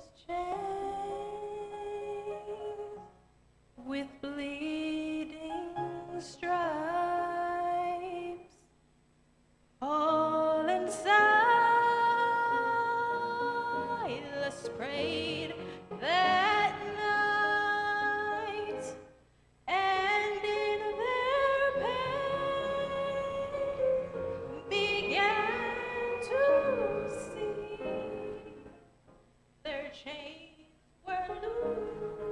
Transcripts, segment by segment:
with bleeding stripes, Paul and Silas prayed that night, and in their pain began to see their chains were loose.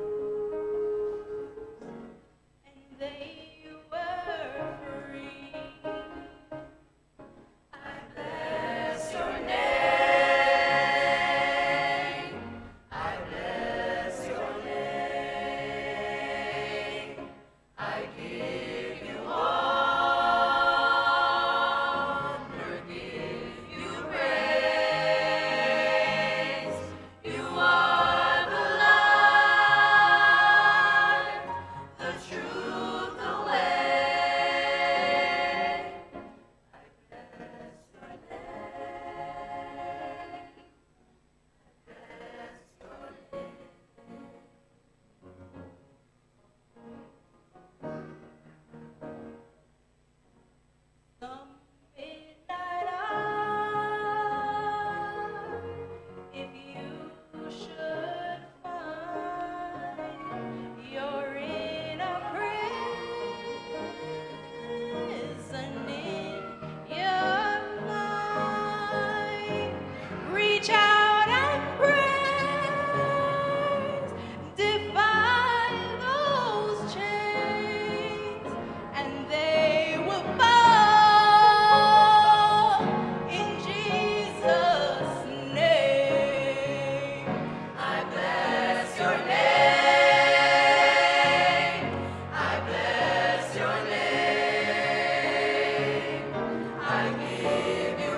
They were free. I bless your name. I bless your name. I give you honor, give you praise. You are the life, the truth, the way. I bless your name. Some midnight hour, if you should find you're in a prison in your mind, reach out and praise, defy those chains, and they will fall in Jesus' name. I bless your name. I bless your name. I give you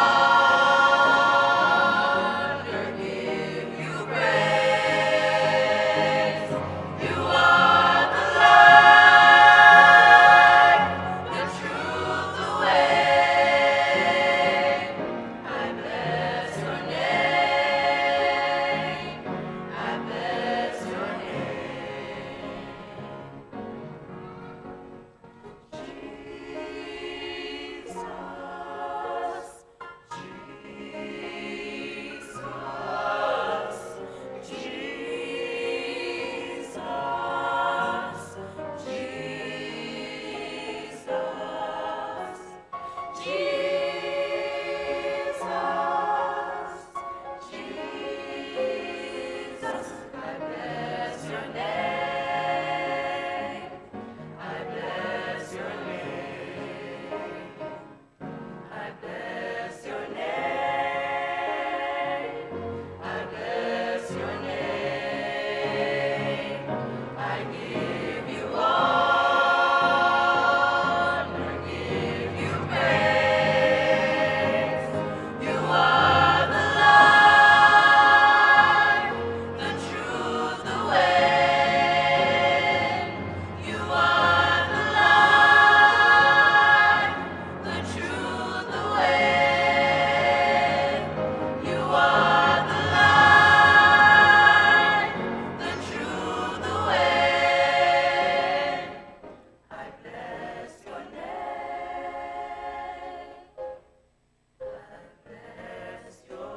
honor, give you praise. You are the light, the truth, the way. I bless your name. I bless your name. Jesus, I bless your name. I bless your name. I bless your name. I bless your name. I give you honor, give you praise. You are the life, the truth, the way. You are the life, the truth, the way. You are the life, the truth, the way. I bless your name. I bless your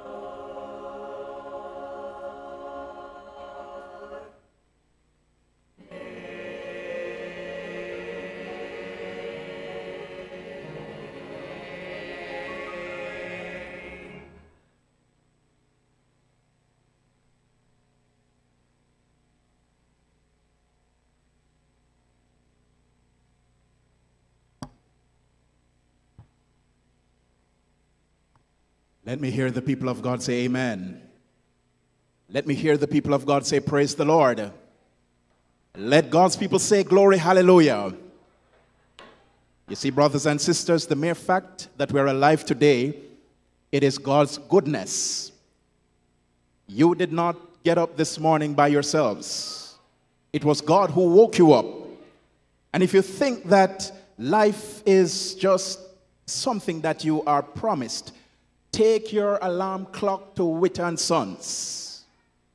Let me hear the people of God say amen. Let me hear the people of God say praise the Lord. Let God's people say glory, hallelujah. You see, brothers and sisters, the mere fact that we're alive today, it is God's goodness. You did not get up this morning by yourselves. It was God who woke you up. And if you think that life is just something that you are promised, take your alarm clock to Witter and Sons.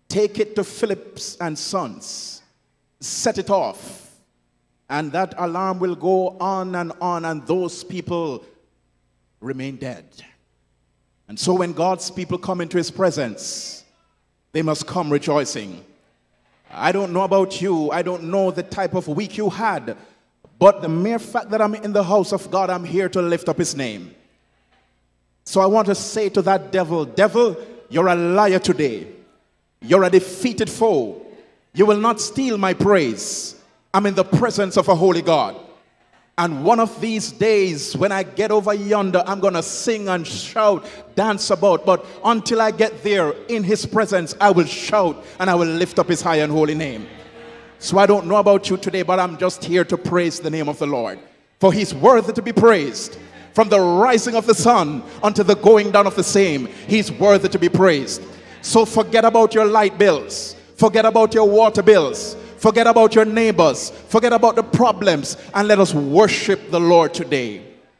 take it to Phillips and Sons, set it off, and that alarm will go on, and those people remain dead. And so when God's people come into his presence, they must come rejoicing. I don't know about you. I don't know the type of week you had. But the mere fact that I'm in the house of God, I'm here to lift up his name. So I want to say to that devil, devil, you're a liar today. You're a defeated foe. You will not steal my praise. I'm in the presence of a holy God. And one of these days, when I get over yonder, I'm going to sing and shout, dance about. But until I get there, in his presence, I will shout and I will lift up his high and holy name. So I don't know about you today, but I'm just here to praise the name of the Lord. For he's worthy to be praised. From the rising of the sun until the going down of the same, he's worthy to be praised. So forget about your light bills. Forget about your water bills. Forget about your neighbors. Forget about the problems. And let us worship the Lord today.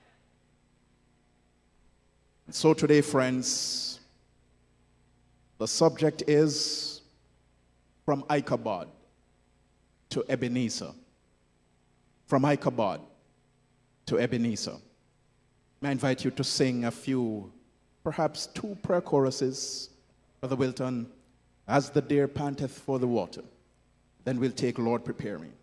So today, friends, the subject is from Ichabod to Ebenezer. From Ichabod to Ebenezer. I invite you to sing a few, perhaps 2 prayer choruses, Brother Wilton, as the deer panteth for the water. Then we'll take Lord, prepare me.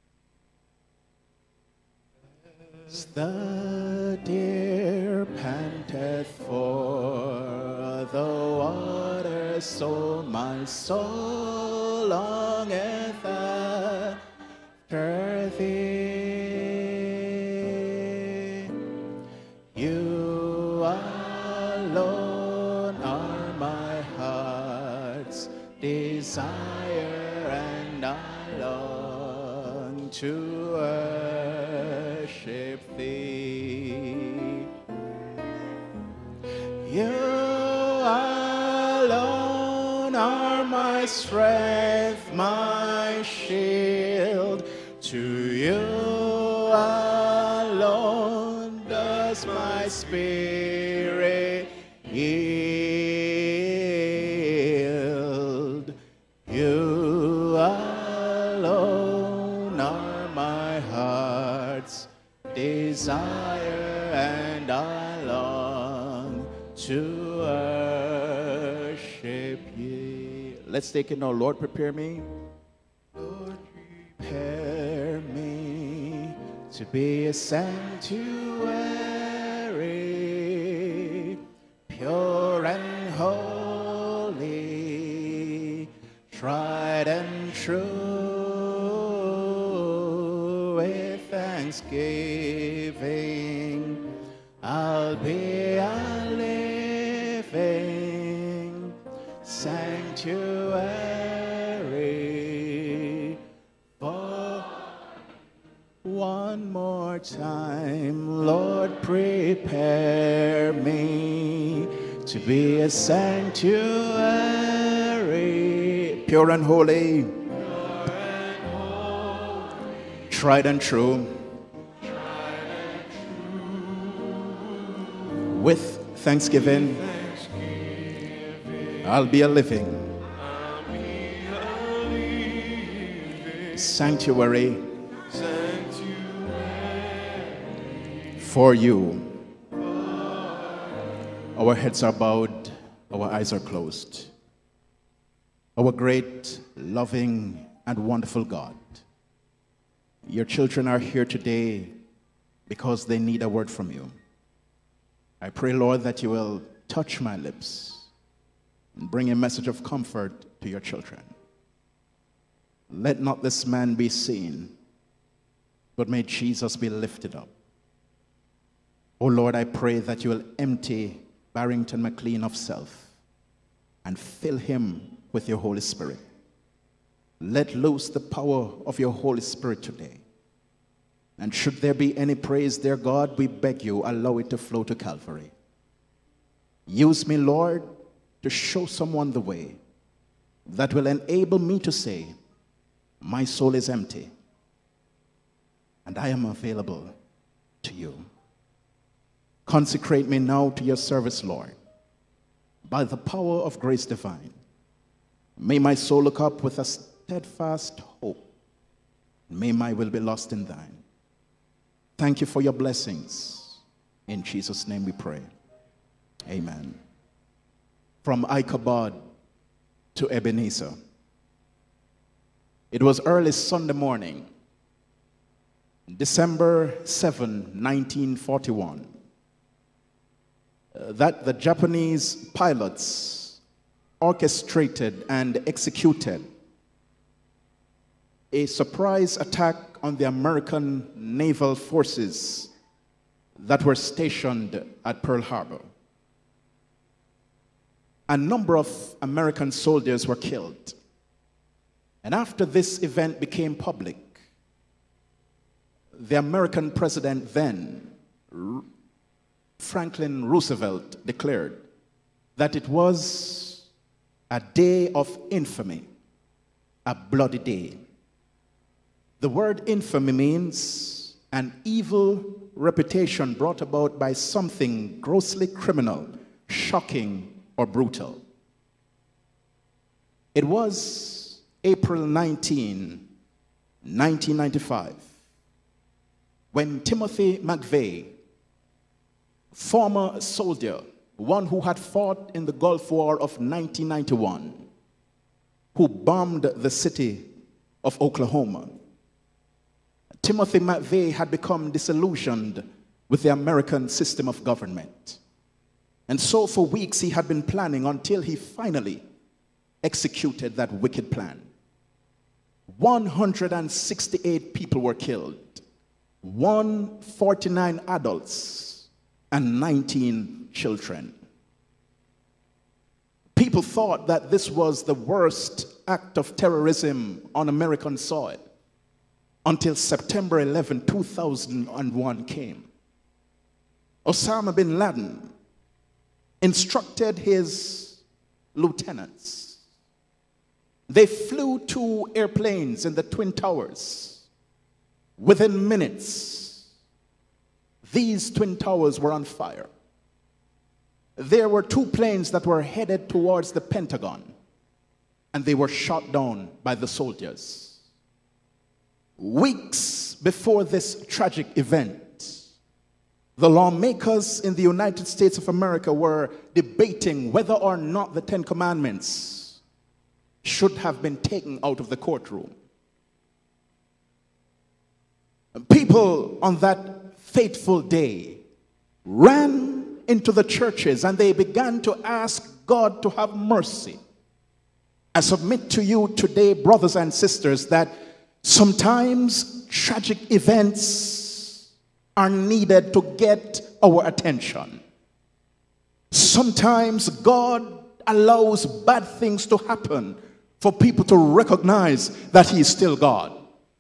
As the deer panteth for the water, so my soul longeth after thee. You alone are my heart's desire, and I long to worship thee. You alone are my strength, my shield. To you alone does my spirit yield. You alone are my heart's desire, and I long to worship you. Let's take it now. Lord, prepare me. Lord, prepare me to be a sanctuary, pure and holy, tried and true. With thanksgiving, I'll be a living sanctuary. For one more time, Lord, prepare me to be a sanctuary, pure and holy, tried and true. With thanksgiving, I'll be a living sanctuary for you. Our heads are bowed, our eyes are closed. Our great, loving, and wonderful God, your children are here today because they need a word from you. I pray, Lord, that you will touch my lips and bring a message of comfort to your children. Let not this man be seen, but may Jesus be lifted up. Oh Lord, I pray that you will empty Barrington McLean of self and fill him with your Holy Spirit. Let loose the power of your Holy Spirit today. And should there be any praise, dear God, we beg you, allow it to flow to Calvary. Use me, Lord, to show someone the way that will enable me to say, my soul is empty, and I am available to you. Consecrate me now to your service, Lord, by the power of grace divine. May my soul look up with a steadfast hope. May my will be lost in thine. Thank you for your blessings. In Jesus' name we pray. Amen. From Ichabod to Ebenezer. It was early Sunday morning, December 7, 1941, that the Japanese pilots orchestrated and executed a surprise attack on the American naval forces that were stationed at Pearl Harbor. A number of American soldiers were killed. And after this event became public, the American president then, Franklin Roosevelt, declared that it was a day of infamy, a bloody day. The word infamy means an evil reputation brought about by something grossly criminal, shocking, or brutal. It was April 19, 1995, when Timothy McVeigh, former soldier, one who had fought in the Gulf War of 1991, who bombed the city of Oklahoma, Timothy McVeigh had become disillusioned with the American system of government. And so for weeks he had been planning until he finally executed that wicked plan. 168 people were killed, 149 adults and 19 children. People thought that this was the worst act of terrorism on American soil until September 11, 2001 came. Osama bin Laden instructed his lieutenants. They flew 2 airplanes in the Twin Towers. Within minutes, these Twin Towers were on fire. There were 2 planes that were headed towards the Pentagon, and they were shot down by the soldiers. Weeks before this tragic event, the lawmakers in the United States of America were debating whether or not the 10 Commandments should have been taken out of the courtroom. People on that fateful day ran into the churches and they began to ask God to have mercy. I submit to you today, brothers and sisters, that sometimes tragic events are needed to get our attention. Sometimes God allows bad things to happen for people to recognize that He is still God.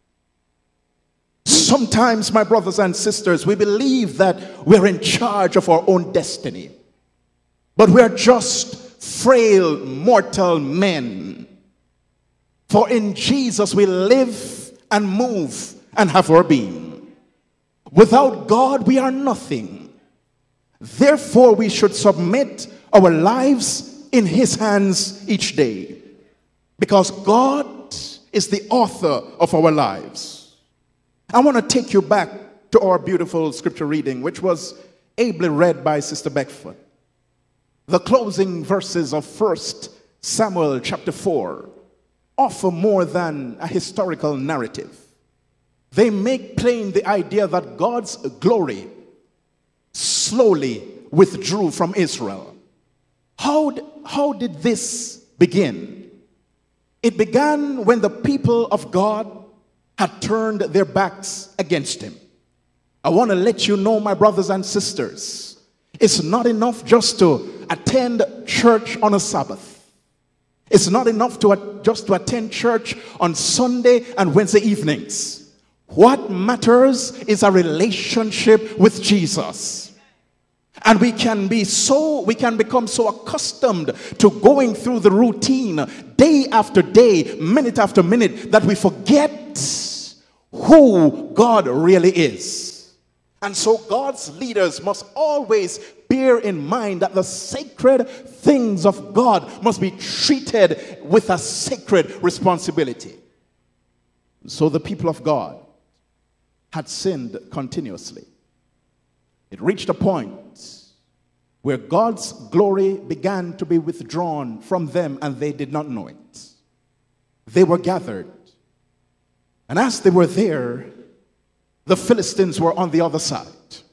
Sometimes, my brothers and sisters, we believe that we're in charge of our own destiny, but we're just frail, mortal men. For in Jesus we live and move and have our being. Without God we are nothing. Therefore we should submit our lives in His hands each day, because God is the author of our lives. I want to take you back to our beautiful scripture reading, which was ably read by Sister Beckford. The closing verses of 1 Samuel chapter 4 offer more than a historical narrative. They make plain the idea that God's glory slowly withdrew from Israel. How did this begin? It began when the people of God had turned their backs against Him. I want to let you know, my brothers and sisters, it's not enough just to attend church on a Sabbath. It's not enough just to attend church on Sunday and Wednesday evenings. What matters is a relationship with Jesus. And we can become so accustomed to going through the routine day after day, minute after minute, that we forget who God really is. And so God's leaders must always bear in mind that the sacred things of God must be treated with a sacred responsibility. So the people of God had sinned continuously. It reached a point where God's glory began to be withdrawn from them, and they did not know it. They were gathered, and as they were there, the Philistines were on the other side.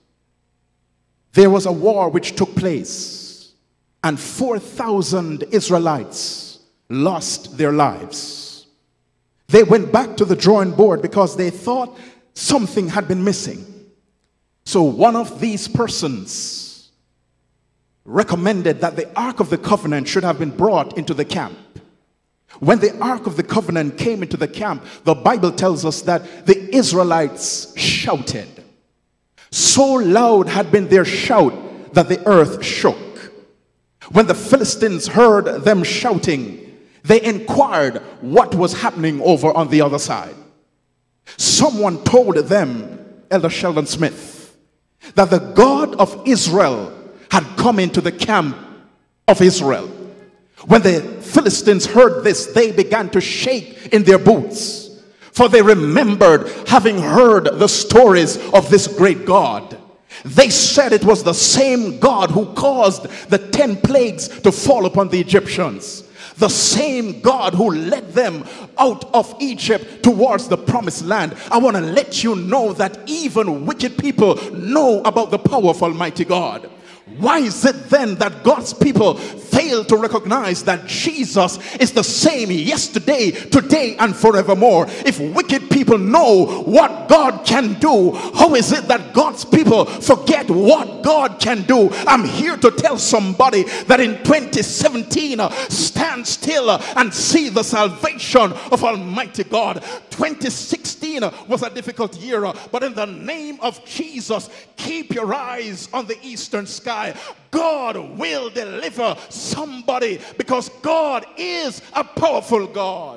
There was a war which took place, and 4,000 Israelites lost their lives. They went back to the drawing board because they thought something had been missing. So one of these persons recommended that the Ark of the Covenant should have been brought into the camp. When the Ark of the Covenant came into the camp, the Bible tells us that the Israelites shouted. So loud had been their shout that the earth shook. When the Philistines heard them shouting, they inquired what was happening over on the other side. Someone told them, Elder Sheldon Smith, that the God of Israel had come into the camp of Israel. When the Philistines heard this, they began to shake in their boots, for they remembered having heard the stories of this great God. They said it was the same God who caused the 10 plagues to fall upon the Egyptians, the same God who led them out of Egypt towards the promised land. I want to let you know that even wicked people know about the power of Almighty God. Why is it then that God's people fail to recognize that Jesus is the same yesterday, today, and forevermore? If wicked people know what God can do, how is it that God's people forget what God can do? I'm here to tell somebody that in 2017, stand still and see the salvation of Almighty God. 2016 was a difficult year, but in the name of Jesus, keep your eyes on the eastern sky. God will deliver somebody, because God is a powerful God.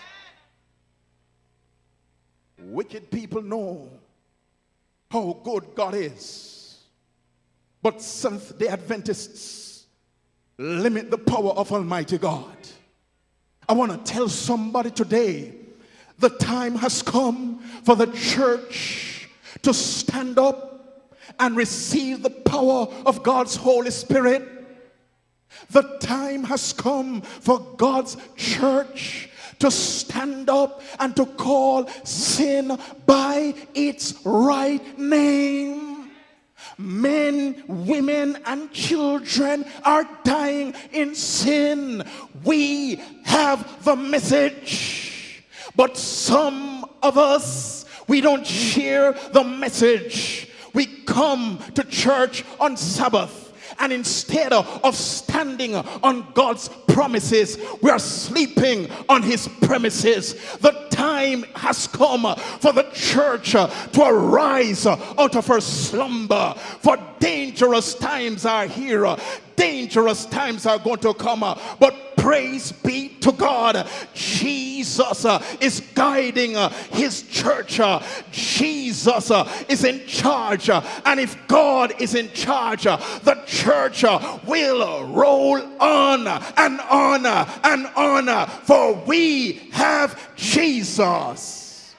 Wicked people know how good God is, but Seventh-day Adventists limit the power of Almighty God. I want to tell somebody today, the time has come for the church to stand up and receive the power of God's Holy Spirit. The time has come for God's church to stand up and to call sin by its right name. Men, women, and children are dying in sin. We have the message, but some of us, we don't share the message. We come to church on Sabbath, and instead of standing on God's promises, we are sleeping on his premises. The time has come for the church to arise out of her slumber, for dangerous times are here. Dangerous times are going to come, but praise be to God, Jesus is guiding his church. Jesus is in charge, and if God is in charge, the church will roll on and on and on, for we have Jesus.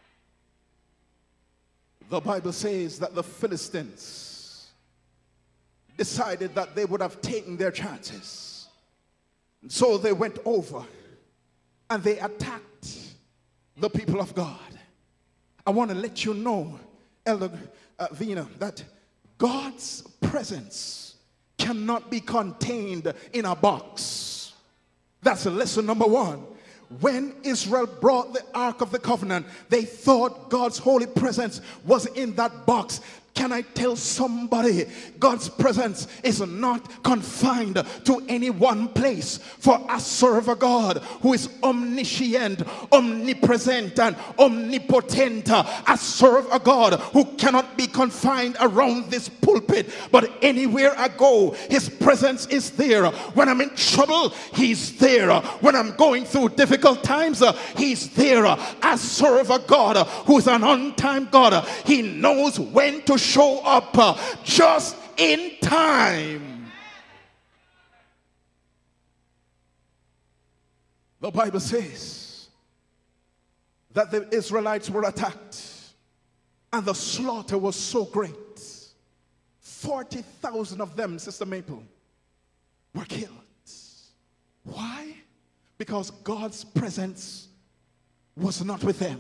The Bible says that the Philistines decided that they would have taken their chances. So they went over and they attacked the people of God. I want to let you know, Elder Vina, that God's presence cannot be contained in a box. That's lesson number one. When Israel brought the Ark of the Covenant, they thought God's holy presence was in that box. Can I tell somebody, God's presence is not confined to any one place. For I serve a God who is omniscient, omnipresent, and omnipotent. I serve a God who cannot be confined around this pulpit, but anywhere I go, his presence is there. When I'm in trouble, he's there. When I'm going through difficult times, he's there. I serve a God who is an on-time God. He knows when to show up just in time. The Bible says that the Israelites were attacked and the slaughter was so great. 40,000 of them, Sister Maple, were killed. Why? Because God's presence was not with them.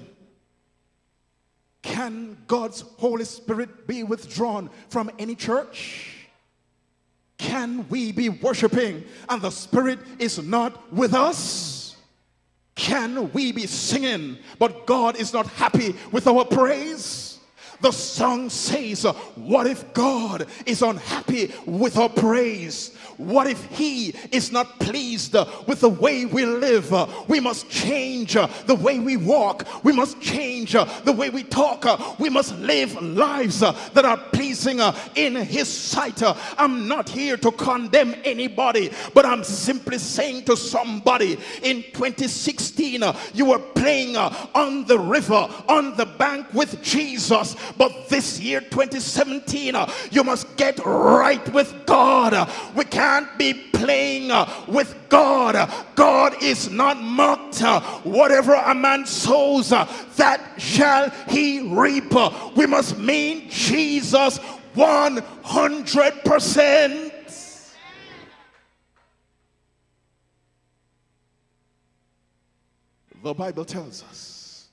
Can God's Holy Spirit be withdrawn from any church? Can we be worshiping and the Spirit is not with us? Can we be singing but God is not happy with our praise? The song says, what if God is unhappy with our praise? What if he is not pleased with the way we live? We must change the way we walk. We must change the way we talk. We must live lives that are pleasing in his sight. I'm not here to condemn anybody, but I'm simply saying to somebody, in 2016 you were playing on the river, on the bank with Jesus, but this year 2017 you must get right with God. We can't be playing with God. God is not mocked. Whatever a man sows, that shall he reap. We must mean Jesus 100%. The Bible tells us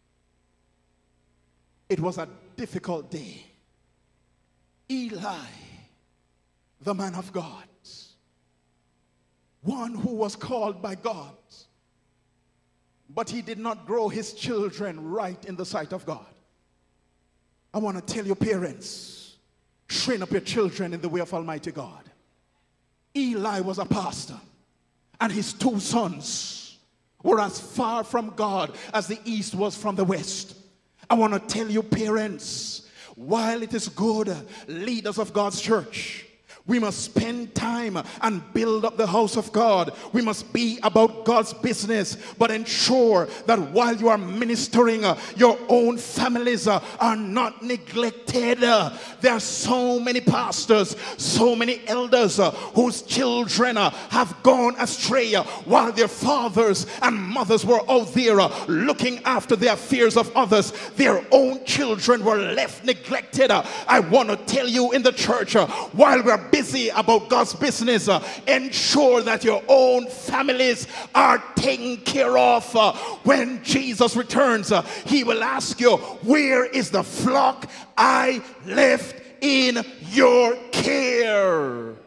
it was a difficult day. Eli, the man of God, one who was called by God, but he did not grow his children right in the sight of God. I want to tell you, parents, train up your children in the way of Almighty God. Eli was a pastor, and his two sons were as far from God as the east was from the west. I want to tell you, parents, while it is good, leaders of God's church, we must spend time and build up the house of God. We must be about God's business, but ensure that while you are ministering, your own families are not neglected. There are so many pastors, so many elders whose children have gone astray while their fathers and mothers were out there looking after the affairs of others. Their own children were left neglected. I want to tell you, in the church, while we're busy about God's business, ensure that your own families are taken care of. When Jesus returns, he will ask you, where is the flock I left in your care?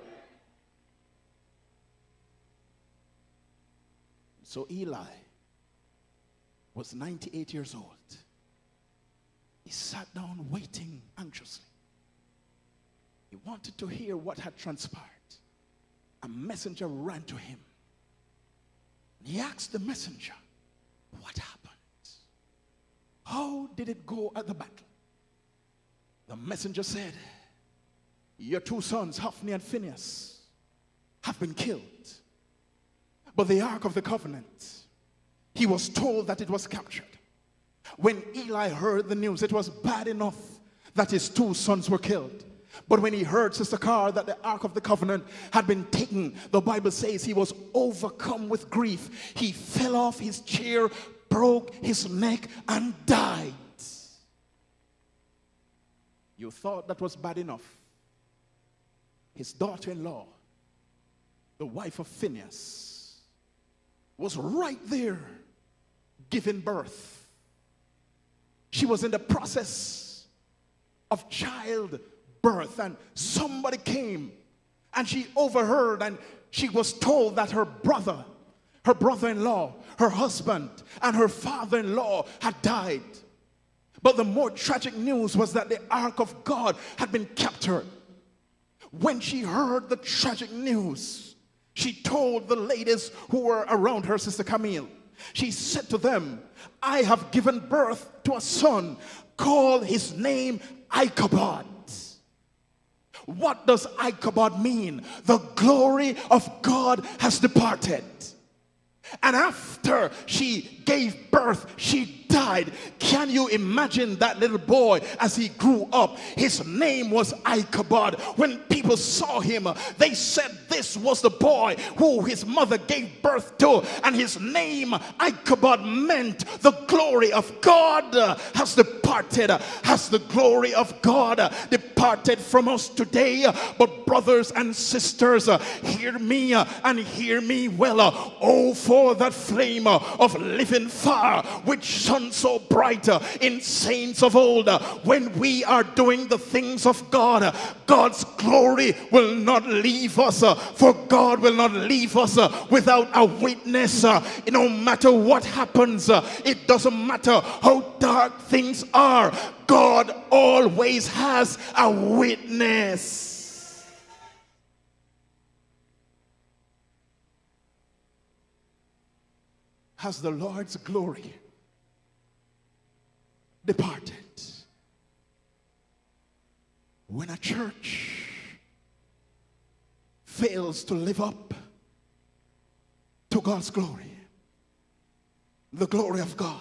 So Eli was 98 years old. He sat down waiting anxiously. He wanted to hear what had transpired. A messenger ran to him. He asked the messenger, what happened? How did it go at the battle? The messenger said, your two sons, Hophni and Phinehas, have been killed. But the Ark of the Covenant, he was told that it was captured. When Eli heard the news, it was bad enough that his two sons were killed. But when he heard, Sister Carr, that the Ark of the Covenant had been taken, the Bible says he was overcome with grief. He fell off his chair, broke his neck, and died. You thought that was bad enough. His daughter-in-law, the wife of Phinehas, was right there giving birth. She was in the process of childbirth, and somebody came and she overheard, and she was told that her brother-in-law, her husband, and her father-in-law had died. But the more tragic news was that the Ark of God had been captured. When she heard the tragic news, she told the ladies who were around her, Sister Camille, she said to them, I have given birth to a son. Call his name Ichabod. What does Ichabod mean? The glory of God has departed. And after she gave birth, she died. died. Can you imagine that little boy as he grew up? His name was Ichabod. When people saw him, they said this was the boy who his mother gave birth to, and his name Ichabod meant the glory of God has departed. Has the glory of God departed from us today? But brothers and sisters, hear me and hear me well. Oh, for that flame of living fire which shone so bright in saints of old. When we are doing the things of God, God's glory will not leave us, for God will not leave us without a witness. No matter what happens, it doesn't matter how dark things are, God always has a witness. Has the Lord's glory departed? When a church fails to live up to God's glory, the glory of God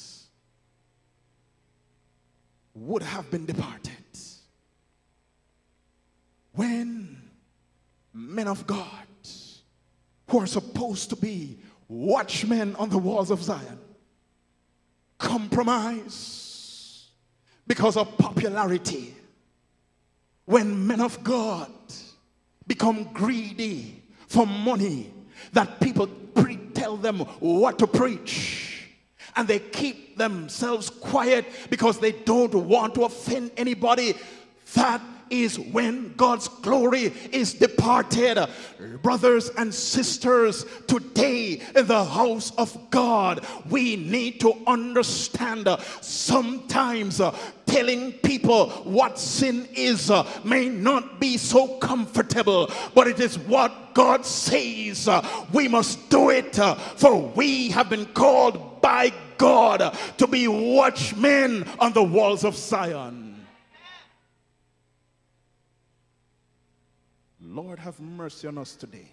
would have been departed. When men of God who are supposed to be watchmen on the walls of Zion compromise because of popularity, when men of God become greedy for money, that people tell them what to preach, and they keep themselves quiet because they don't want to offend anybody, that is when God's glory is departed. Brothers and sisters, today in the house of God, we need to understand sometimes telling people what sin is may not be so comfortable, but it is what God says. We must do it, for we have been called by God to be watchmen on the walls of Zion. Lord, have mercy on us today.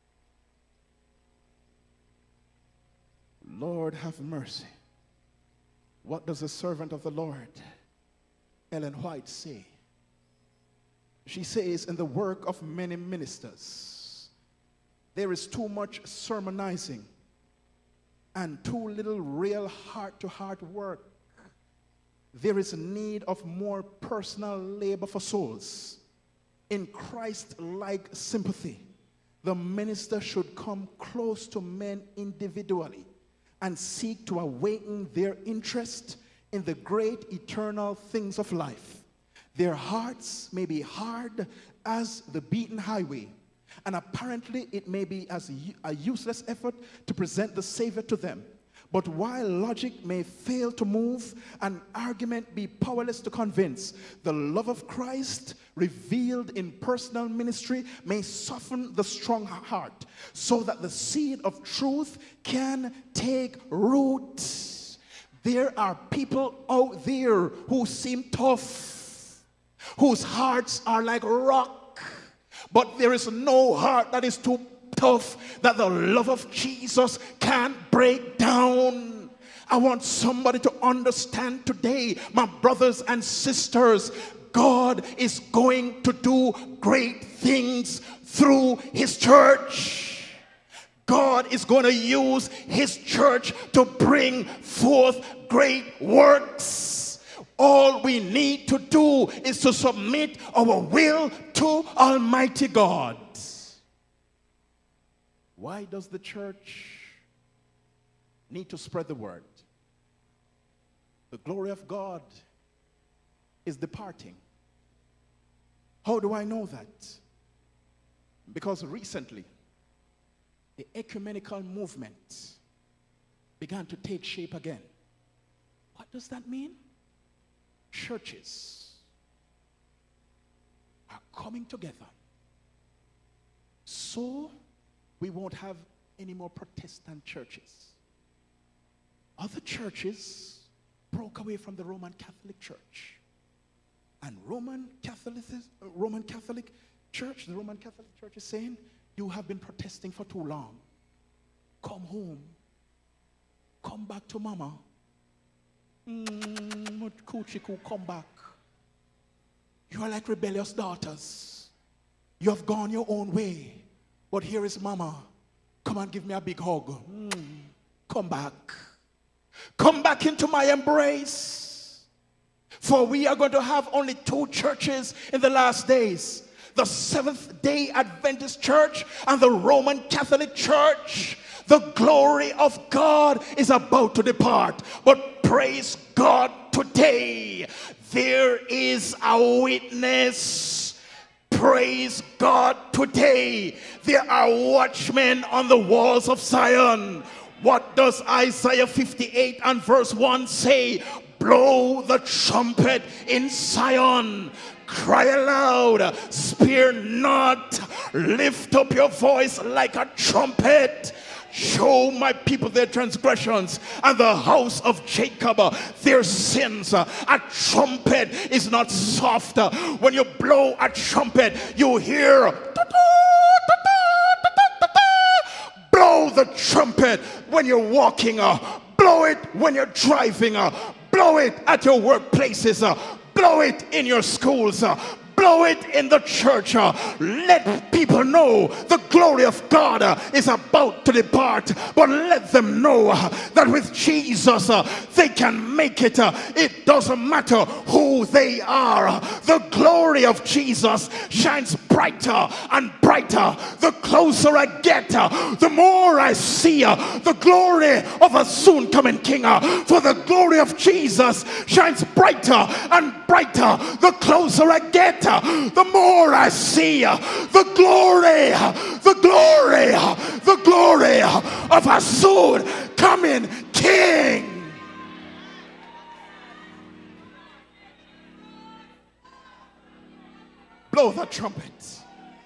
Lord, have mercy. What does the servant of the Lord, Ellen White, say? She says, in the work of many ministers, there is too much sermonizing and too little real heart-to-heart work. There is a need of more personal labor for souls. In Christ-like sympathy, the minister should come close to men individually and seek to awaken their interest in the great eternal things of life. Their hearts may be hard as the beaten highway, and apparently it may be as a useless effort to present the Savior to them. But while logic may fail to move and argument be powerless to convince, the love of Christ revealed in personal ministry may soften the strong heart so that the seed of truth can take root. There are people out there who seem tough, whose hearts are like rock, but there is no heart that is too tough that the love of Jesus can't break down. I want somebody to understand today, my brothers and sisters, God is going to do great things through his church. God is going to use his church to bring forth great works. All we need to do is to submit our will to Almighty God. Why does the church need to spread the word? The glory of God is departing. How do I know that? Because recently, the ecumenical movement began to take shape again. What does that mean? Churches are coming together so we won't have any more Protestant churches. Other churches broke away from the Roman Catholic Church. And Roman Catholic Church, the Roman Catholic Church is saying, you have been protesting for too long. Come home. Come back to mama. Kuchiku, come back. You are like rebellious daughters. You have gone your own way. But here is mama. Come and give me a big hug. Come back. Come back into my embrace. For we are going to have only two churches in the last days. The Seventh-day Adventist Church and the Roman Catholic Church. The glory of God is about to depart. But praise God, today there is a witness. Praise God, today there are watchmen on the walls of Zion. What does Isaiah 58 and verse 1 say? Blow the trumpet in Zion. Cry aloud, spare not, lift up your voice like a trumpet. Show my people their transgressions and the house of Jacob their sins. A trumpet is not soft. When you blow a trumpet, you hear. Blow the trumpet when you're walking. Blow it when you're driving. Blow it at your workplaces. Blow it in your schools. Blow it in the church. Let people know the glory of God is about to depart. But let them know that with Jesus they can make it. It doesn't matter who they are. The glory of Jesus shines brighter and brighter. The closer I get, the more I see the glory of a soon coming King. For the glory of Jesus shines brighter and brighter. The closer I get, the more I see the glory of a soon coming King. Blow the trumpet.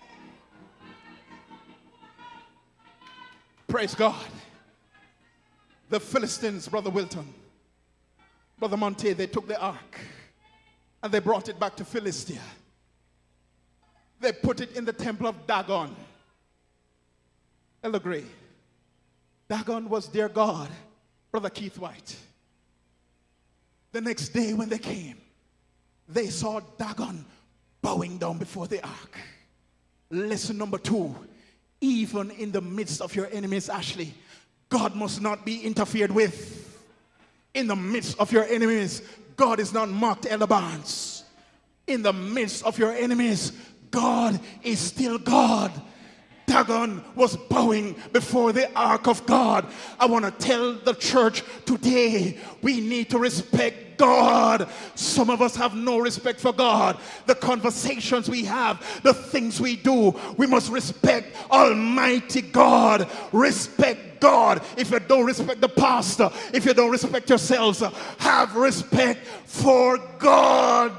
Praise God. The Philistines, Brother Wilton, Brother Monte, they took the ark and they brought it back to Philistia. They put it in the temple of Dagon. Elder Gray. Dagon was their god, Brother Keith White. The next day when they came, they saw Dagon bowing down before the ark. Lesson number 2. Even in the midst of your enemies, Ashley, God must not be interfered with. In the midst of your enemies, God is not mocked, Elder Barnes. In the midst of your enemies, God is still God. Dagon was bowing before the ark of God. I want to tell the church today, we need to respect God. Some of us have no respect for God. The conversations we have, the things we do, we must respect Almighty God. Respect God. If you don't respect the pastor, if you don't respect yourselves, have respect for God.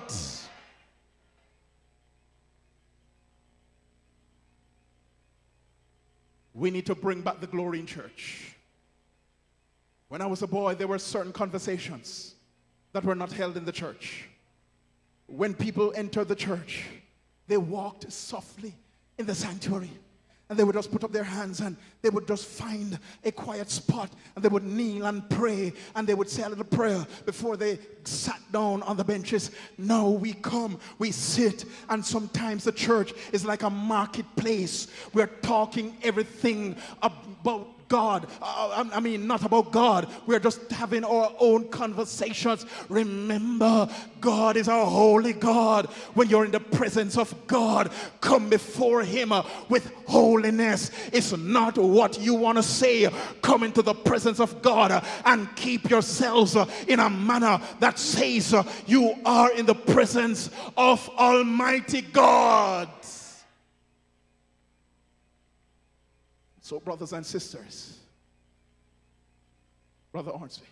We need to bring back the glory in church. When I was a boy, there were certain conversations that were not held in the church. When people entered the church, they walked softly in the sanctuary. And they would just put up their hands and they would just find a quiet spot and they would kneel and pray and they would say a little prayer before they sat down on the benches. Now we come, we sit, and sometimes the church is like a marketplace. We're talking everything about God. I mean, not about God. We're just having our own conversations. Remember, God is a holy God. When you're in the presence of God, come before Him with holiness. It's not what you want to say. Come into the presence of God and keep yourselves in a manner that says you are in the presence of Almighty God. So, brothers and sisters, Brother Hornsby,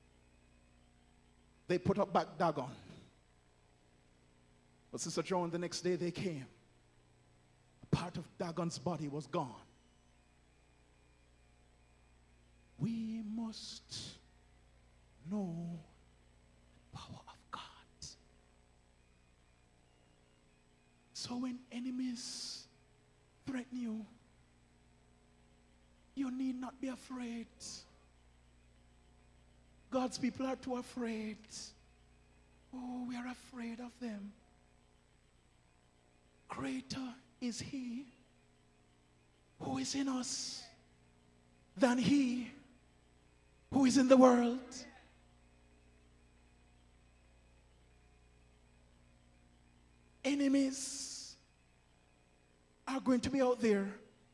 they put up back Dagon. But Sister Joan, the next day they came. A part of Dagon's body was gone. We must know the power of God. So when enemies threaten you, you need not be afraid. God's people are too afraid. Oh, we are afraid of them. Greater is he who is in us than he who is in the world. Enemies are going to be out there.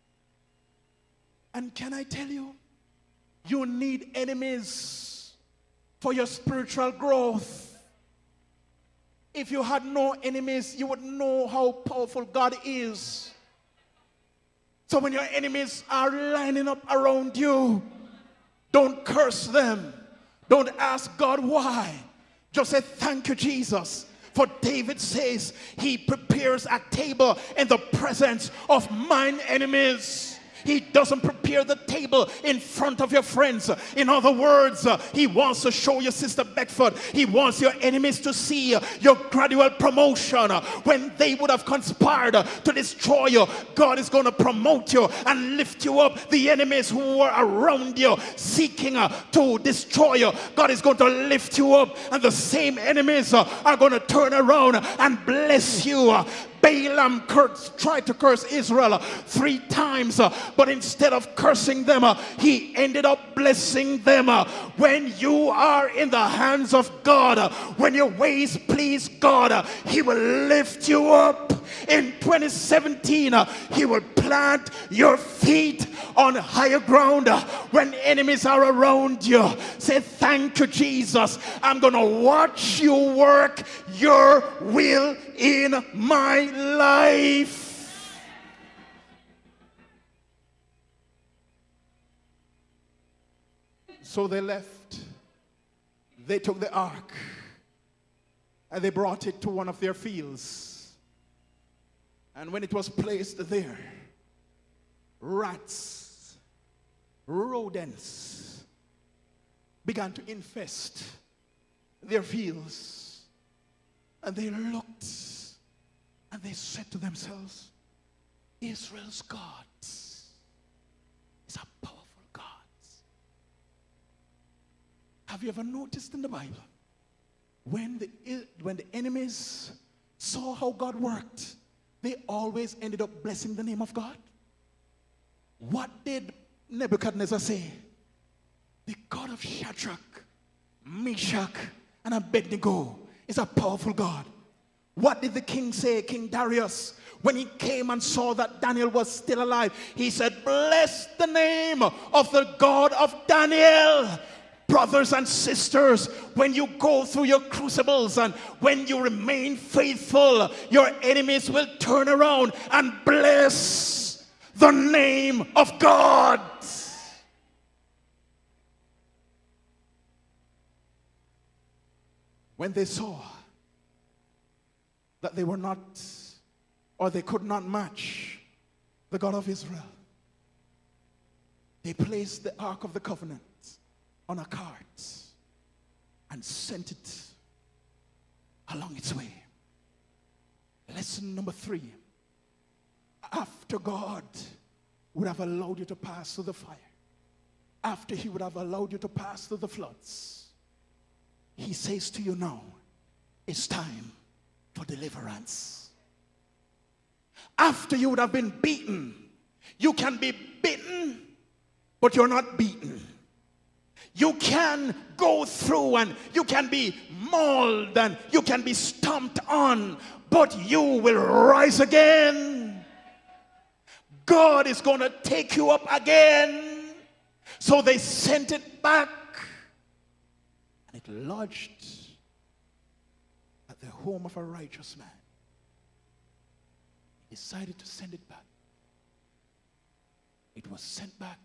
And can I tell you, you need enemies for your spiritual growth. If you had no enemies, you would know how powerful God is. So when your enemies are lining up around you, don't curse them. Don't ask God why. Just say, thank you, Jesus. For David says, he prepares a table in the presence of mine enemies. He doesn't prepare the table in front of your friends. In other words, he wants to show you, Sister Beckford, he wants your enemies to see your gradual promotion. When they would have conspired to destroy you, God is going to promote you and lift you up. The enemies who were around you seeking to destroy you, God is going to lift you up. And the same enemies are going to turn around and bless you. Balaam tried to curse Israel 3 times, but instead of cursing them, he ended up blessing them. When you are in the hands of God, when your ways please God, he will lift you up. In 2017, he will plant your feet on higher ground. When enemies are around you, say, thank you, Jesus. I'm going to watch you work your will in my life. So they left. They took the ark and they brought it to one of their fields. And when it was placed there, rats, rodents began to infest their fields. And they looked and they said to themselves, Israel's God is a powerful God. Have you ever noticed in the Bible, when the enemies saw how God worked, they always ended up blessing the name of God? What did Nebuchadnezzar say? The God of Shadrach, Meshach, and Abednego is a powerful God. What did the king say, King Darius, when he came and saw that Daniel was still alive? He said, bless the name of the God of Daniel. Brothers and sisters, when you go through your crucibles and when you remain faithful, your enemies will turn around and bless the name of God. When they saw that they were not, or they could not match the God of Israel, they placed the Ark of the Covenant on a cart and sent it along its way. Lesson number 3. After God would have allowed you to pass through the fire, after he would have allowed you to pass through the floods, he says to you now, it's time for deliverance. After you would have been beaten, you can be bitten, but you're not beaten. You can go through and you can be mauled and you can be stomped on, but you will rise again. God is going to take you up again. So they sent it back and it lodged at the home of a righteous man. He decided to send it back. It was sent back.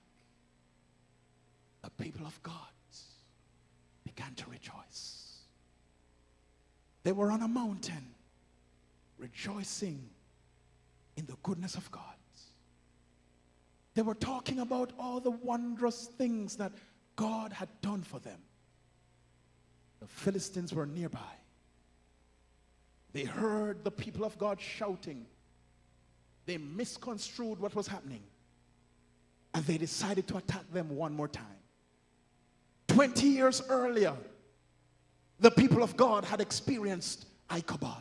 The people of God began to rejoice. They were on a mountain rejoicing in the goodness of God. They were talking about all the wondrous things that God had done for them. The Philistines were nearby. They heard the people of God shouting. They misconstrued what was happening. And they decided to attack them one more time. 20 years earlier, the people of God had experienced Ichabod.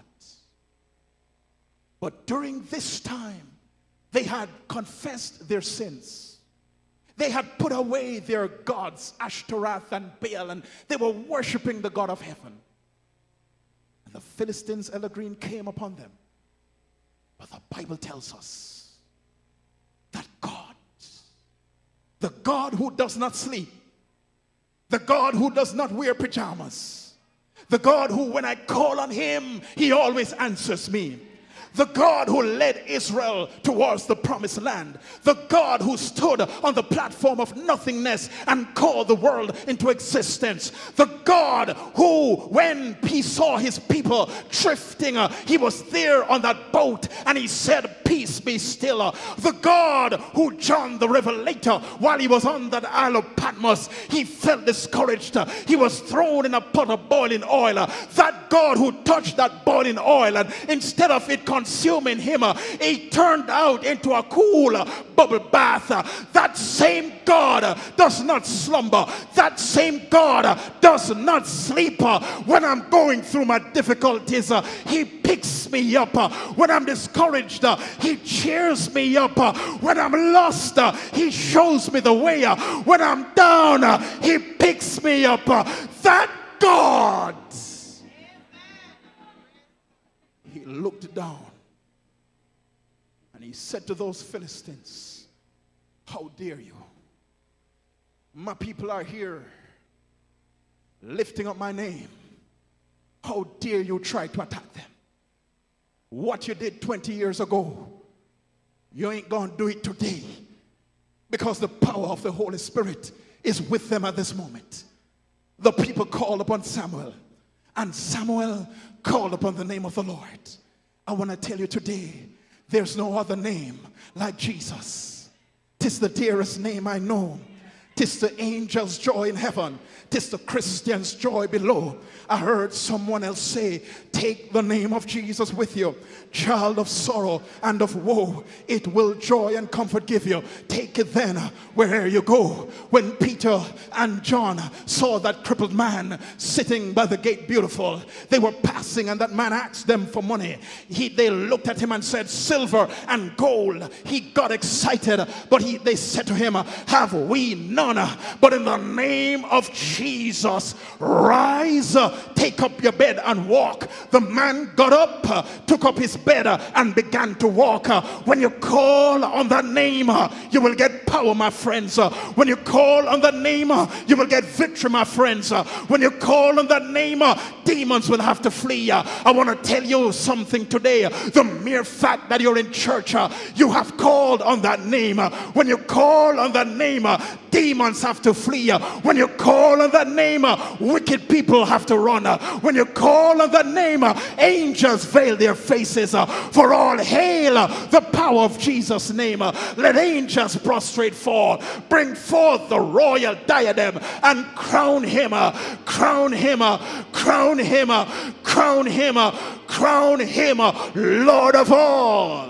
But during this time, they had confessed their sins. They had put away their gods, Ashtaroth and Baal, and they were worshiping the God of heaven. And the Philistines, Elder Green, came upon them. But the Bible tells us that God, the God who does not sleep, the God who does not wear pajamas, the God who, when I call on him, he always answers me, the God who led Israel towards the promised land, the God who stood on the platform of nothingness and called the world into existence, the God who, when he saw his people drifting, he was there on that boat and he said, peace be still. The God who John the Revelator, while he was on that Isle of Patmos, he felt discouraged. He was thrown in a pot of boiling oil. That God who touched that boiling oil, and instead of it consuming him, he turned out into a cool bubble bath. That same God does not slumber. That same God does not sleep. When I'm going through my difficulties, he picks me up. When I'm discouraged, he cheers me up. When I'm lost, he shows me the way. When I'm down, he picks me up. That God, he looked down and he said to those Philistines, how dare you? My people are here lifting up my name. How dare you try to attack them? What you did 20 years ago, you ain't gonna do it today, because the power of the Holy Spirit is with them at this moment. The people called upon Samuel, and Samuel called upon the name of the Lord. I want to tell you today, there's no other name like Jesus. 'Tis the dearest name I know. 'Tis the angels' joy in heaven. 'Tis the Christian's joy below. I heard someone else say, take the name of Jesus with you. Child of sorrow and of woe, it will joy and comfort give you. Take it then wherever you go. When Peter and John saw that crippled man sitting by the gate beautiful, they were passing and that man asked them for money. They looked at him and said, silver and gold. He got excited, but they said to him, have we none? But in the name of Jesus, rise, take up your bed and walk. The man got up, took up his bed and began to walk. When you call on that name, you will get power, my friends. When you call on that name, you will get victory, my friends. When you call on that name, demons will have to flee. I want to tell you something today. The mere fact that you're in church, you have called on that name. When you call on that name, demons have to flee. When you call on that name, wicked people have to run. When you call on that name, angels veil their faces. For all hail the power of Jesus' name. Let angels prostrate fall. Bring forth the royal diadem and crown him, crown him, crown him, crown him, crown him, Lord of all.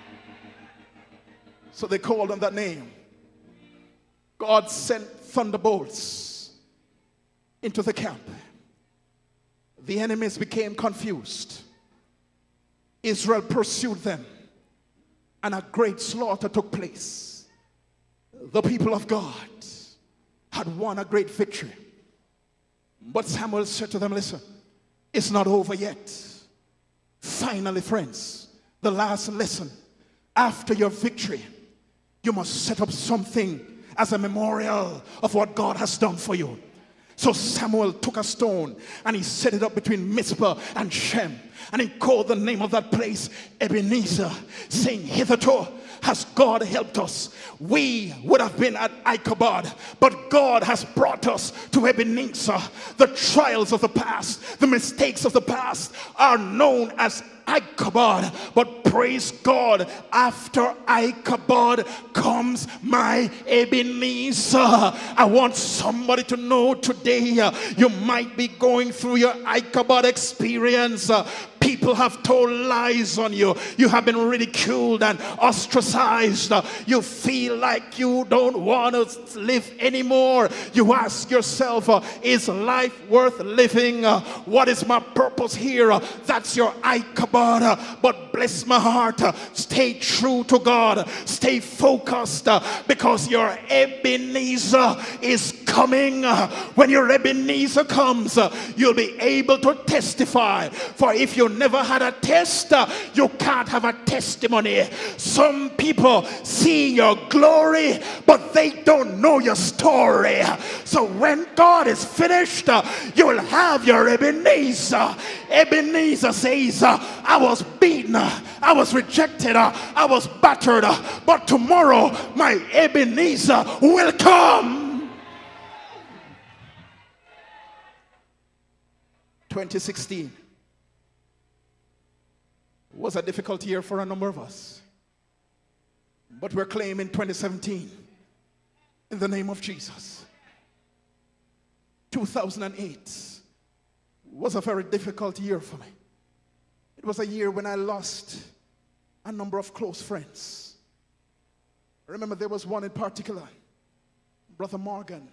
So they called on that name. God sent thunderbolts into the camp. The enemies became confused. Israel pursued them, and a great slaughter took place. The people of God had won a great victory. But Samuel said to them, listen, it's not over yet. Finally, friends, the last lesson. After your victory, you must set up something as a memorial of what God has done for you. So Samuel took a stone and he set it up between Mizpah and Shem, and he called the name of that place Ebenezer, saying, hitherto has God helped us. We would have been at Ichabod, but God has brought us to Ebenezer. The trials of the past, the mistakes of the past are known as Ichabod, but praise God, after Ichabod comes my Ebenezer. I want somebody to know today, you might be going through your Ichabod experience. People have told lies on you. You have been ridiculed and ostracized. You feel like you don't want to live anymore. You ask yourself, is life worth living? What is my purpose here? That's your Ichabod. But bless my heart, stay true to God. Stay focused, because your Ebenezer is coming. When your Ebenezer comes, you'll be able to testify. For if you never had a test, you can't have a testimony. Some people see your glory, but they don't know your story. So when God is finished, you will have your Ebenezer. Ebenezer says, I was beaten, I was rejected, I was battered, but tomorrow my Ebenezer will come. 2016 was a difficult year for a number of us, but we're claiming 2017 in the name of Jesus. 2008 was a very difficult year for me. It was a year when I lost a number of close friends. I remember there was one in particular, Brother Morgan.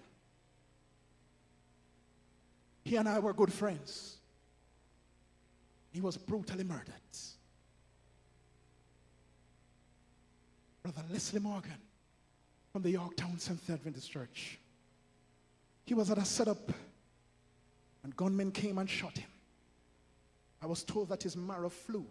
He and I were good friends. He was brutally murdered. Brother Leslie Morgan from the Yorktown Seventh Adventist Church. He was at a setup and gunmen came and shot him. I was told that his marrow flew.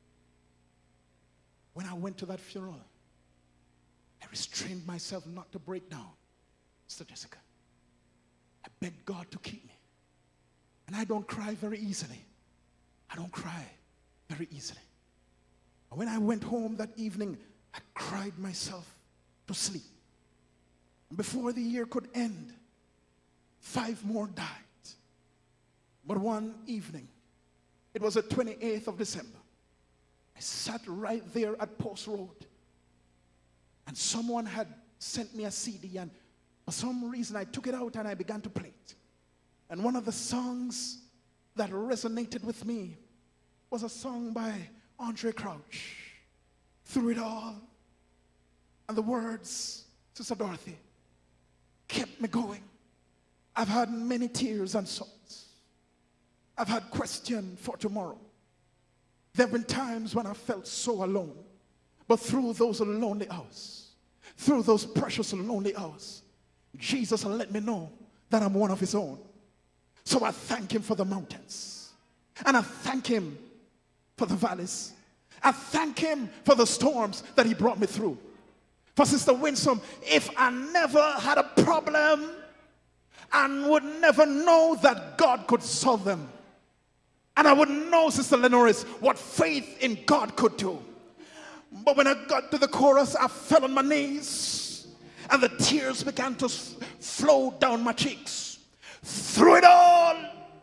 When I went to that funeral, I restrained myself not to break down. Sister Jessica, I begged God to keep me. And I don't cry very easily. I don't cry very easily. And when I went home that evening, I cried myself to sleep. And before the year could end, 5 more died. But one evening, it was the 28th of December, I sat right there at Post Road, and someone had sent me a CD, and for some reason I took it out and I began to play it. And one of the songs that resonated with me was a song by Andre Crouch, Through It All. And the words, Sister Dorothy, kept me going. I've had many tears and sorrows. I've had questions for tomorrow. There have been times when I felt so alone. But through those lonely hours, through those precious lonely hours, Jesus let me know that I'm one of his own. So I thank him for the mountains. And I thank him for the valleys. I thank him for the storms that he brought me through. For Sister Winsome, if I never had a problem, I would never know that God could solve them. And I wouldn't know, Sister Lenoris, what faith in God could do. But when I got to the chorus, I fell on my knees, and the tears began to flow down my cheeks. Through it all,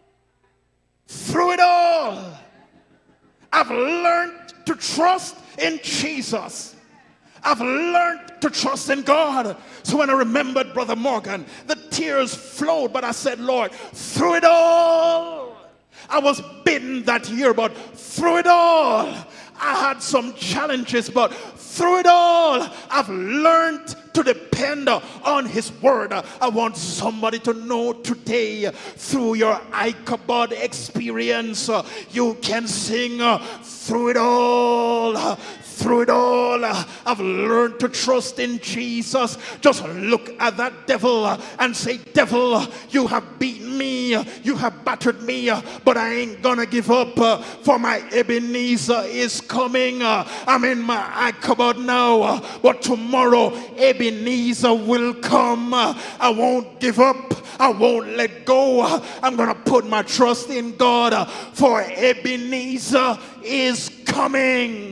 I've learned to trust in Jesus. I've learned to trust in God. So when I remembered Brother Morgan, the tears flowed, but I said, Lord, through it all, I was bitten that year, but through it all, I had some challenges, but through it all, I've learned to depend on his word. I want somebody to know today, through your Ichabod experience, you can sing through it all. Through it all, I've learned to trust in Jesus. Just look at that devil and say, devil, you have beaten me, you have battered me, but I ain't gonna give up, for my Ebenezer is coming. I'm in my Ichabod now, but tomorrow Ebenezer will come. I won't give up, I won't let go. I'm gonna put my trust in God, for Ebenezer is coming.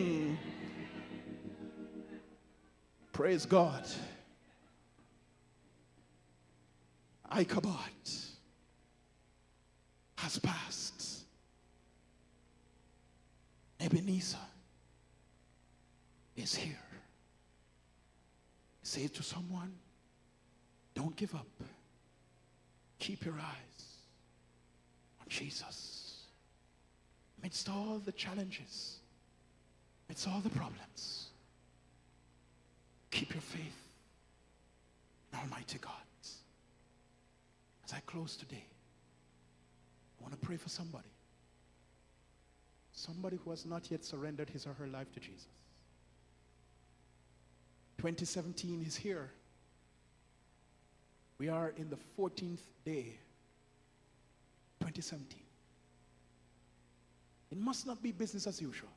Praise God. Ichabod has passed. Ebenezer is here. Say to someone, don't give up. Keep your eyes on Jesus. Amidst all the challenges, amidst all the problems, keep your faith in Almighty God. As I close today, I want to pray for somebody. Somebody who has not yet surrendered his or her life to Jesus. 2017 is here. We are in the 14th day. 2017. It must not be business as usual.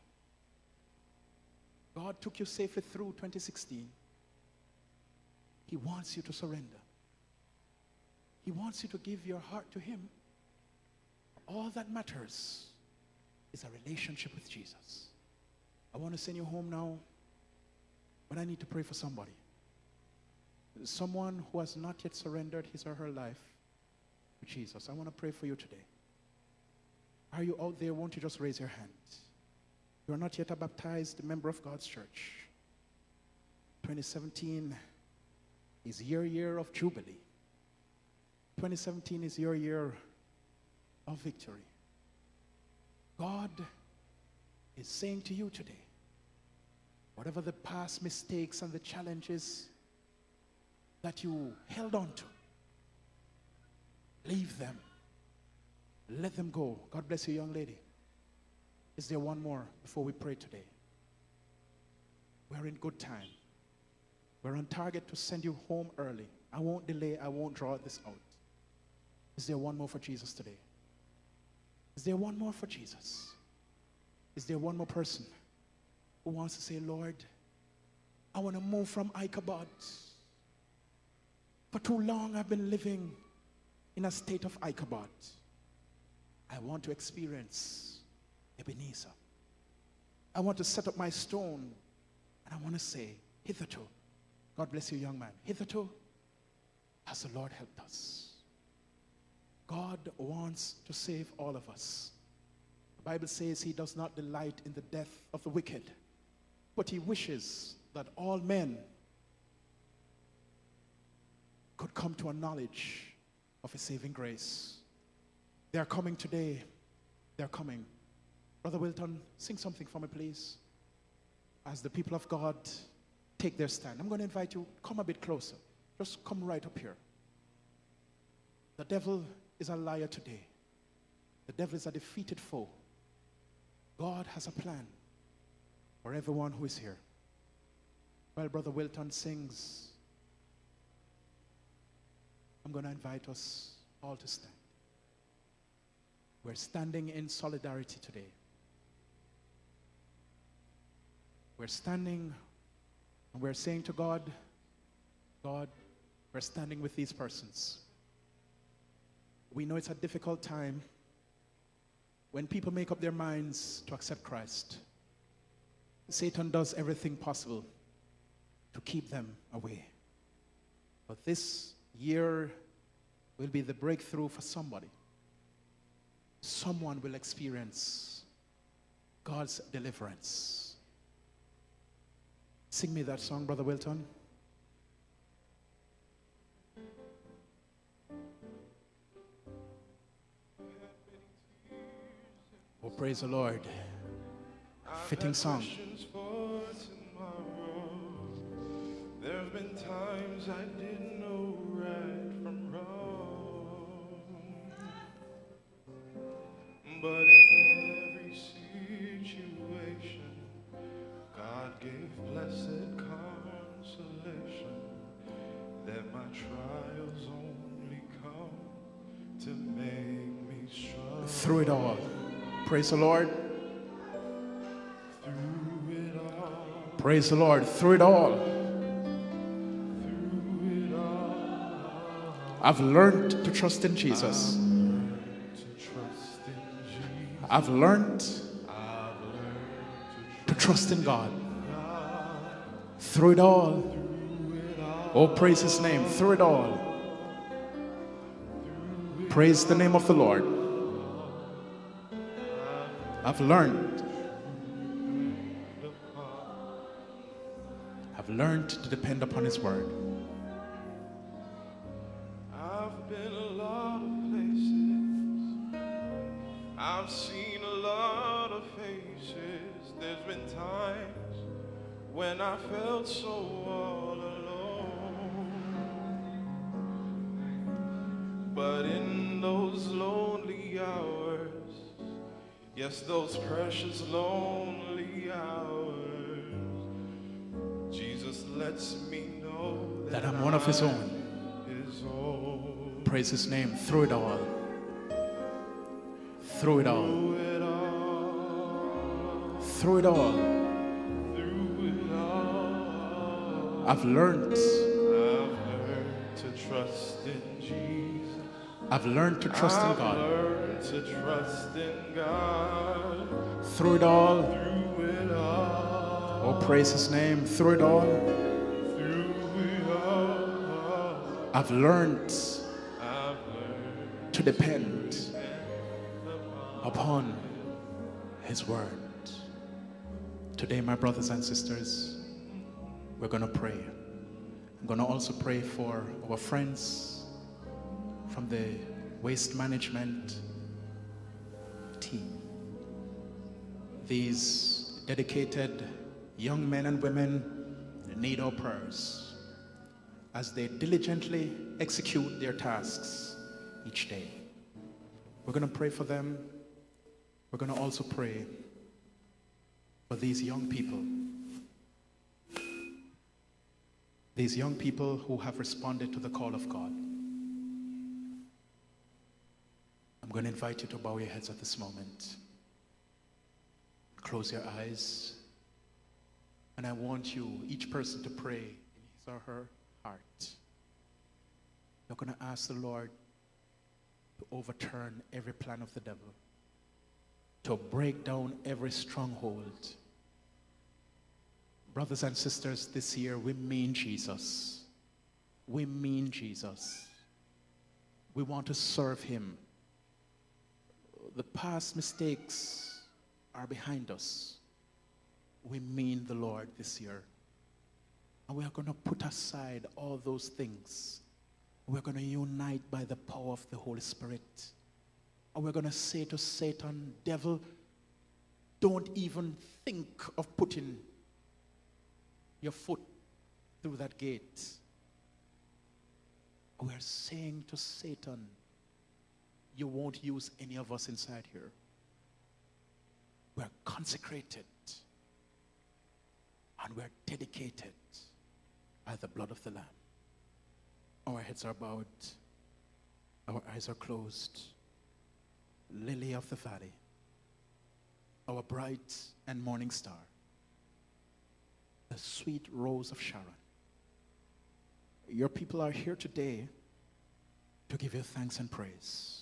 God took you safely through 2016. He wants you to surrender. He wants you to give your heart to Him. All that matters is a relationship with Jesus. I want to send you home now, but I need to pray for somebody. Someone who has not yet surrendered his or her life to Jesus. I want to pray for you today. Are you out there? Won't you just raise your hand? You are not yet a baptized member of God's church. 2017 is your year of jubilee. 2017 is your year of victory. God is saying to you today, whatever the past mistakes and the challenges that you held on to, leave them. Let them go. God bless you, young lady. Is there one more before we pray today? We're in good time. We're on target to send you home early. I won't delay. I won't draw this out. Is there one more for Jesus today? Is there one more for Jesus? Is there one more person who wants to say, Lord, I want to move from Ichabod. For too long I've been living in a state of Ichabod. I want to experience Ebenezer. I want to set up my stone, and I want to say, hitherto, God bless you, young man, hitherto has the Lord helped us. God wants to save all of us. The Bible says He does not delight in the death of the wicked, but He wishes that all men could come to a knowledge of His saving grace. They are coming today. They are coming. Brother Wilton, sing something for me, please. As the people of God take their stand. I'm going to invite you, come a bit closer. Just come right up here. The devil is a liar today. The devil is a defeated foe. God has a plan for everyone who is here. While Brother Wilton sings, I'm going to invite us all to stand. We're standing in solidarity today. We're standing and we're saying to God, God, we're standing with these persons. We know it's a difficult time when people make up their minds to accept Christ. Satan does everything possible to keep them away. But this year will be the breakthrough for somebody. Someone will experience God's deliverance. Sing me that song, Brother Wilton. Oh, praise the Lord. Fitting song. There have been times I didn't know right from wrong, but in every situation, God gave blessed consolation that my trials only come to make me strong. Through it all, praise the Lord. Through it all, praise the Lord. Through it all, I've learned to trust in Jesus. I've learned to trust in God. Through it all, oh, praise His name. Through it all, praise the name of the Lord. I've learned to depend upon His word. I've been a lot of places, I've seen a lot But in those lonely hours, yes, those precious lonely hours, Jesus lets me know that I'm one of his own. His own. Praise his name through it all. Through it all. Through it all. I've learned to trust in Jesus. I've learned to trust in God. I've learned to trust in God. Through it all. Through it all. Oh, praise his name. Through it all. Through it all. I've learned to depend upon his word. Today, my brothers and sisters, we're going to pray. I'm going to also pray for our friends from the waste management team. These dedicated young men and women need our prayers as they diligently execute their tasks each day. We're going to pray for them. We're going to also pray for these young people. These young people who have responded to the call of God. I'm going to invite you to bow your heads at this moment. Close your eyes. And I want you, each person, to pray in his or her heart. You're going to ask the Lord to overturn every plan of the devil, to break down every stronghold. Brothers and sisters, this year we mean Jesus. We mean Jesus. We want to serve him. The past mistakes are behind us. We mean the Lord this year. And we are going to put aside all those things. We're going to unite by the power of the Holy Spirit. And we're going to say to Satan, devil, don't even think of putting your foot through that gate. We're saying to Satan, you won't use any of us inside here. We're consecrated and we're dedicated by the blood of the Lamb. Our heads are bowed, our eyes are closed. Lily of the valley, our bright and morning star, the sweet rose of Sharon. Your people are here today to give you thanks and praise.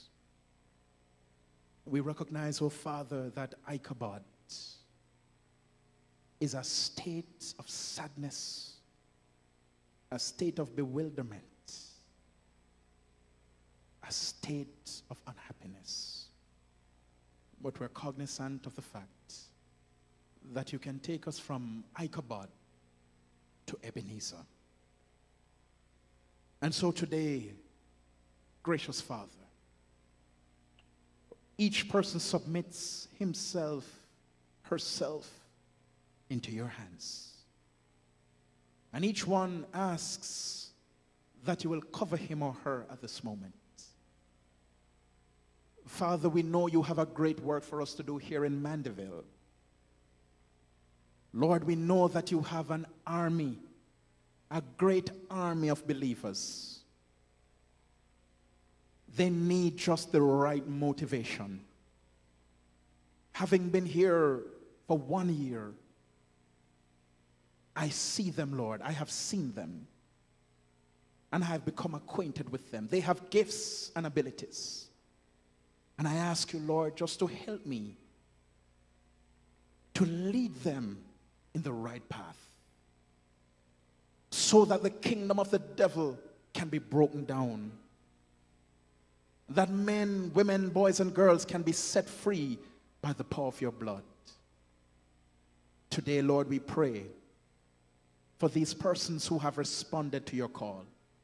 We recognize, oh Father, that Ichabod is a state of sadness, a state of bewilderment, a state of unhappiness. But we're cognizant of the fact that you can take us from Ichabod to Ebenezer. And so today, gracious Father, each person submits himself, herself into your hands. And each one asks that you will cover him or her at this moment. Father, we know you have a great work for us to do here in Mandeville. Lord, we know that you have an army, a great army of believers. They need just the right motivation. Having been here for 1 year, I see them, Lord. I have seen them. And I have become acquainted with them. They have gifts and abilities. And I ask you, Lord, just to help me to lead them in the right path so that the kingdom of the devil can be broken down. That men, women, boys, and girls can be set free by the power of your blood. Today, Lord, we pray for these persons who have responded to your call.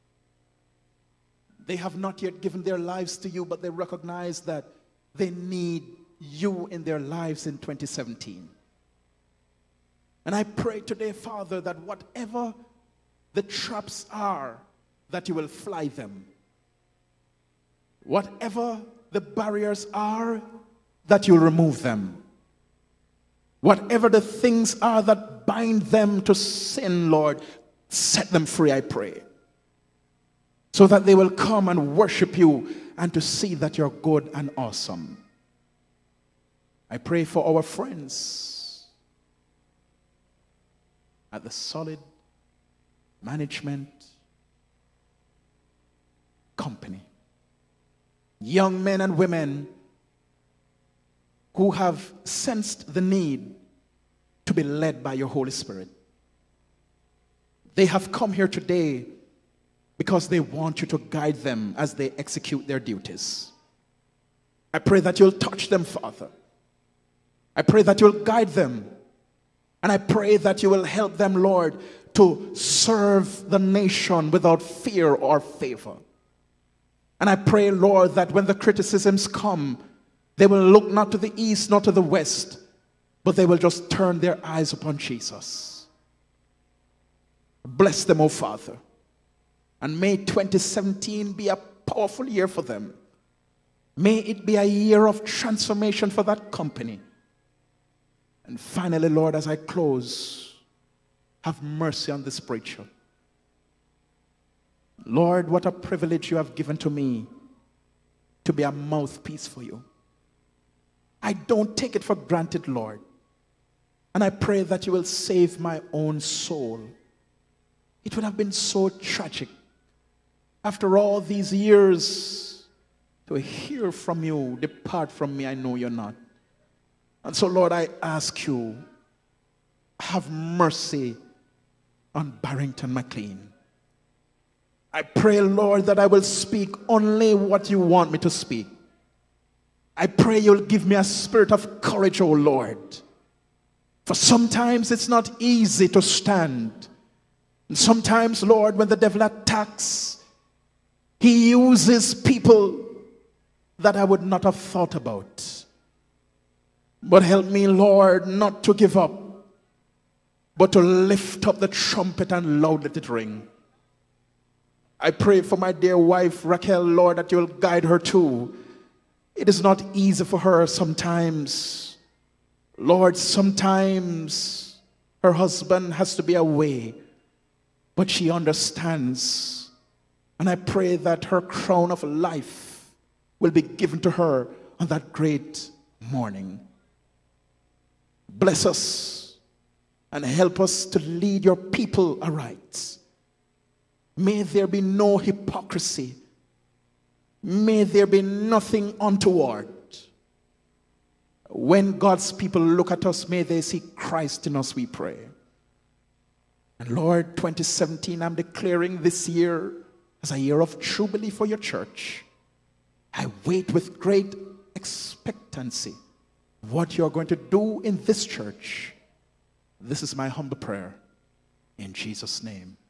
They have not yet given their lives to you, but they recognize that they need you in their lives in 2017. And I pray today, Father, that whatever the traps are, that you will fly them. Whatever the barriers are, that you'll remove them. Whatever the things are that bind them to sin, Lord, set them free, I pray. So that they will come and worship you and to see that you're good and awesome. I pray for our friends at the Solid Management Company. Young men and women who have sensed the need to be led by your Holy Spirit. They have come here today because they want you to guide them as they execute their duties. I pray that you'll touch them, Father. I pray that you'll guide them. And I pray that you will help them, Lord, to serve the nation without fear or favor. And I pray, Lord, that when the criticisms come, they will look not to the east, not to the west, but they will just turn their eyes upon Jesus. Bless them, O Father. And may 2017 be a powerful year for them. May it be a year of transformation for that company. And finally, Lord, as I close, have mercy on this preacher. Lord, what a privilege you have given to me to be a mouthpiece for you. I don't take it for granted, Lord. And I pray that you will save my own soul. It would have been so tragic after all these years to hear from you, depart from me, I know you're not. And so, Lord, I ask you, have mercy on Barrington McLean. I pray, Lord, that I will speak only what you want me to speak. I pray you'll give me a spirit of courage, O Lord. For sometimes it's not easy to stand. And sometimes, Lord, when the devil attacks, he uses people that I would not have thought about. But help me, Lord, not to give up, but to lift up the trumpet and loud let it ring. I pray for my dear wife, Raquel, Lord, that you'll guide her too. It is not easy for her sometimes. Lord, sometimes her husband has to be away, but she understands. And I pray that her crown of life will be given to her on that great morning. Bless us and help us to lead your people aright. May there be no hypocrisy. May there be nothing untoward. When God's people look at us, may they see Christ in us, we pray. And Lord, 2017, I'm declaring this year as a year of jubilee for your church. I wait with great expectancy what you're going to do in this church. This is my humble prayer in Jesus' name.